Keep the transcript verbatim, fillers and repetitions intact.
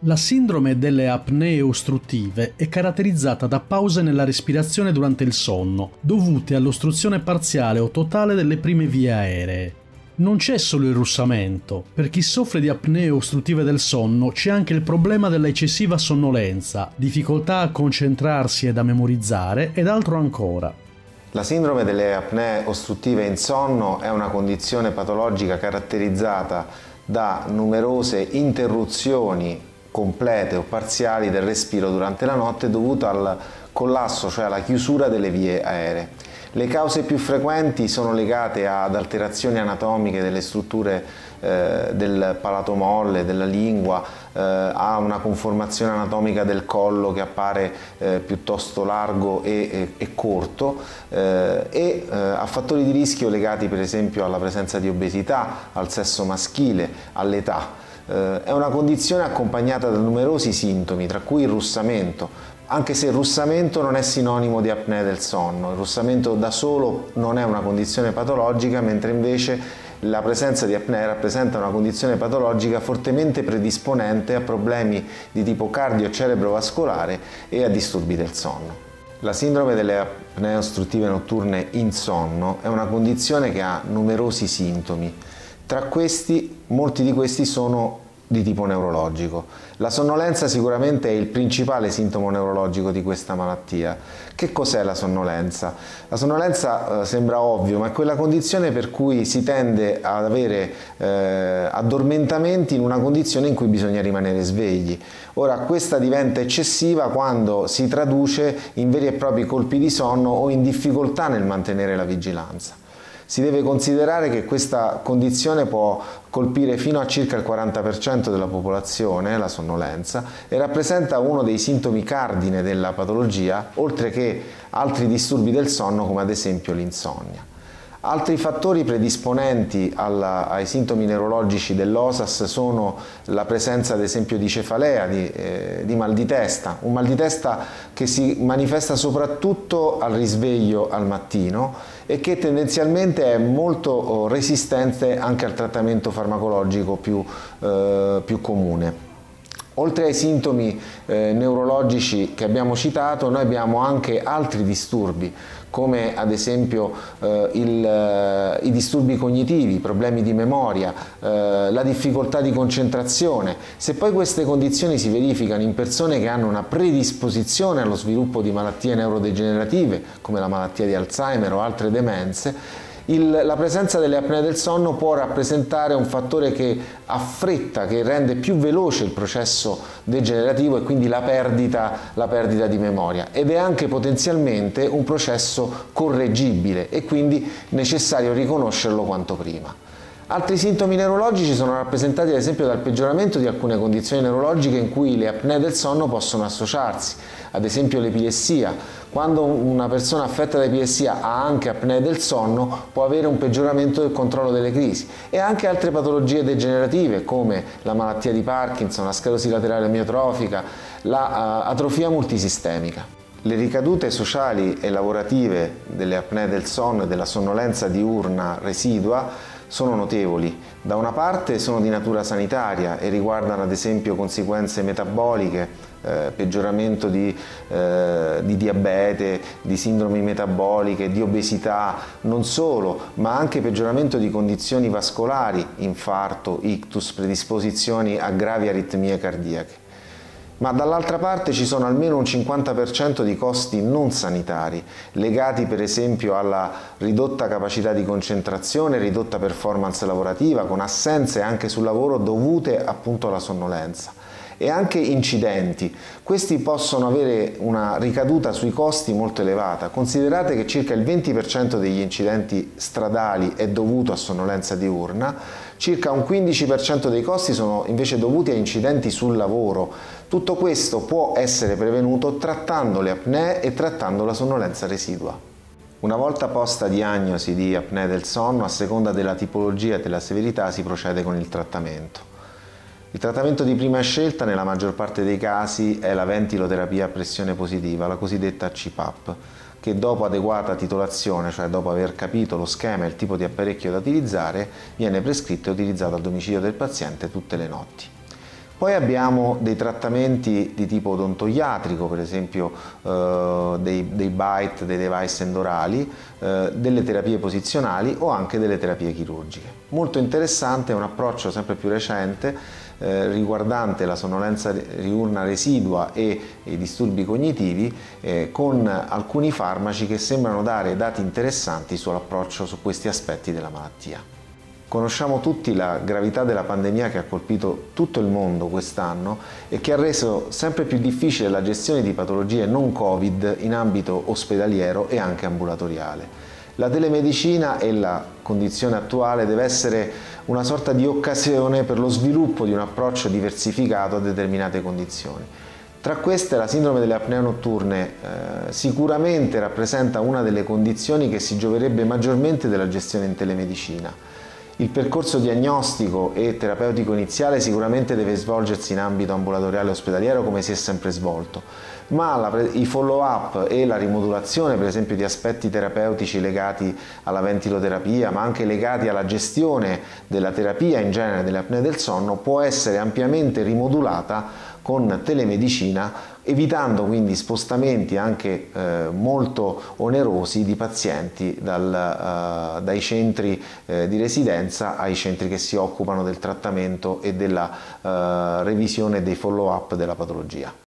La sindrome delle apnee ostruttive è caratterizzata da pause nella respirazione durante il sonno, dovute all'ostruzione parziale o totale delle prime vie aeree. Non c'è solo il russamento. Per chi soffre di apnee ostruttive del sonno c'è anche il problema della eccessiva sonnolenza, difficoltà a concentrarsi ed a memorizzare ed altro ancora. La sindrome delle apnee ostruttive in sonno è una condizione patologica caratterizzata da numerose interruzioni complete o parziali del respiro durante la notte dovuto al collasso, cioè alla chiusura delle vie aeree. Le cause più frequenti sono legate ad alterazioni anatomiche delle strutture eh, del palato molle, della lingua, eh, a una conformazione anatomica del collo che appare eh, piuttosto largo e, e, e corto eh, e eh, a fattori di rischio legati per esempio alla presenza di obesità, al sesso maschile, all'età. Eh, è una condizione accompagnata da numerosi sintomi, tra cui il russamento, anche se il russamento non è sinonimo di apnea del sonno. Il russamento da solo non è una condizione patologica, mentre invece la presenza di apnea rappresenta una condizione patologica fortemente predisponente a problemi di tipo cardio-cerebrovascolare e a disturbi del sonno. La sindrome delle apnee ostruttive notturne in sonno è una condizione che ha numerosi sintomi. Tra questi, molti di questi sono di tipo neurologico. La sonnolenza sicuramente è il principale sintomo neurologico di questa malattia. Che cos'è la sonnolenza? La sonnolenza eh, sembra ovvio, ma è quella condizione per cui si tende ad avere eh, addormentamenti in una condizione in cui bisogna rimanere svegli. Ora, questa diventa eccessiva quando si traduce in veri e propri colpi di sonno o in difficoltà nel mantenere la vigilanza. Si deve considerare che questa condizione può colpire fino a circa il quaranta per cento della popolazione, la sonnolenza, e rappresenta uno dei sintomi cardine della patologia, oltre che altri disturbi del sonno come ad esempio l'insonnia. Altri fattori predisponenti alla, ai sintomi neurologici dell'O S A S sono la presenza ad esempio di cefalea, di, eh, di mal di testa, un mal di testa che si manifesta soprattutto al risveglio al mattino e che tendenzialmente è molto resistente anche al trattamento farmacologico più, eh, più comune. Oltre ai sintomi eh, neurologici che abbiamo citato, noi abbiamo anche altri disturbi, come ad esempio eh, il, eh, i disturbi cognitivi, i problemi di memoria, eh, la difficoltà di concentrazione. Se poi queste condizioni si verificano in persone che hanno una predisposizione allo sviluppo di malattie neurodegenerative, come la malattia di Alzheimer o altre demenze, Il, la presenza delle apnee del sonno può rappresentare un fattore che affretta, che rende più veloce il processo degenerativo e quindi la perdita, la perdita di memoria, ed è anche potenzialmente un processo correggibile e quindi necessario riconoscerlo quanto prima. Altri sintomi neurologici sono rappresentati ad esempio dal peggioramento di alcune condizioni neurologiche in cui le apnee del sonno possono associarsi, ad esempio l'epilessia. Quando una persona affetta da epilessia ha anche apnee del sonno, può avere un peggioramento del controllo delle crisi, e anche altre patologie degenerative come la malattia di Parkinson, la sclerosi laterale amiotrofica, la uh, atrofia multisistemica. Le ricadute sociali e lavorative delle apnee del sonno e della sonnolenza diurna residua sono notevoli. Da una parte sono di natura sanitaria e riguardano ad esempio conseguenze metaboliche, eh, peggioramento di, eh, di diabete, di sindromi metaboliche, di obesità, non solo, ma anche peggioramento di condizioni vascolari, infarto, ictus, predisposizioni a gravi aritmie cardiache. Ma dall'altra parte ci sono almeno un cinquanta per cento di costi non sanitari, legati per esempio alla ridotta capacità di concentrazione, ridotta performance lavorativa, con assenze anche sul lavoro dovute appunto alla sonnolenza. E anche incidenti. Questi possono avere una ricaduta sui costi molto elevata. Considerate che circa il venti per cento degli incidenti stradali è dovuto a sonnolenza diurna, circa un quindici per cento dei costi sono invece dovuti a incidenti sul lavoro. Tutto questo può essere prevenuto trattando le apnee e trattando la sonnolenza residua. Una volta posta diagnosi di apnea del sonno, a seconda della tipologia e della severità si procede con il trattamento. Il trattamento di prima scelta nella maggior parte dei casi è la ventiloterapia a pressione positiva, la cosiddetta C PAP, che dopo adeguata titolazione, cioè dopo aver capito lo schema e il tipo di apparecchio da utilizzare, viene prescritto e utilizzato al domicilio del paziente tutte le notti. Poi abbiamo dei trattamenti di tipo odontoiatrico, per esempio eh, dei, dei bite, dei device endorali, eh, delle terapie posizionali o anche delle terapie chirurgiche. Molto interessante è un approccio sempre più recente eh, riguardante la sonnolenza diurna residua e i disturbi cognitivi eh, con alcuni farmaci che sembrano dare dati interessanti sull'approccio su questi aspetti della malattia. Conosciamo tutti la gravità della pandemia che ha colpito tutto il mondo quest'anno e che ha reso sempre più difficile la gestione di patologie non Covid in ambito ospedaliero e anche ambulatoriale. La telemedicina e la condizione attuale deve essere una sorta di occasione per lo sviluppo di un approccio diversificato a determinate condizioni. Tra queste la sindrome delle apnee notturne eh, sicuramente rappresenta una delle condizioni che si gioverebbe maggiormente della gestione in telemedicina. Il percorso diagnostico e terapeutico iniziale sicuramente deve svolgersi in ambito ambulatoriale e ospedaliero come si è sempre svolto, ma la, i follow-up e la rimodulazione per esempio di aspetti terapeutici legati alla ventiloterapia, ma anche legati alla gestione della terapia in genere delle apnee del sonno, può essere ampiamente rimodulata con telemedicina, evitando quindi spostamenti anche eh, molto onerosi di pazienti dal, uh, dai centri eh, di residenza ai centri che si occupano del trattamento e della uh, revisione dei follow-up della patologia.